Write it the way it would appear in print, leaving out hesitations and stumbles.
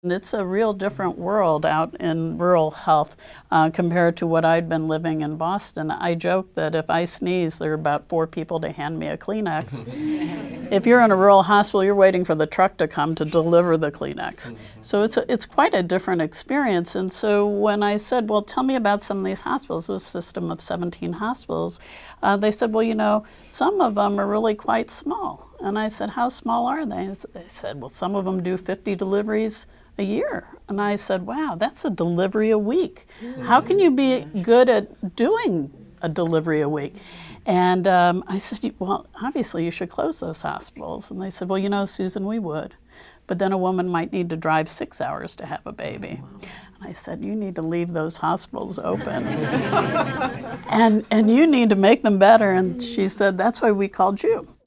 And it's a real different world out in rural health compared to what I'd been living in Boston. I joke that if I sneeze, there are about 4 people to hand me a Kleenex. If you're in a rural hospital, you're waiting for the truck to come to deliver the Kleenex. So it's quite a different experience. And so when I said, well, tell me about some of these hospitals, it was a system of 17 hospitals, they said, well, you know, some of them are really quite small. And I said, how small are they? And they said, well, some of them do 50 deliveries a year. And I said, wow, that's a delivery a week. How can you be good at doing a delivery a week? And I said, well, obviously you should close those hospitals. And they said, well, you know, Susan, we would. But then a woman might need to drive 6 hours to have a baby. And I said, you need to leave those hospitals open. and you need to make them better. And she said, that's why we called you.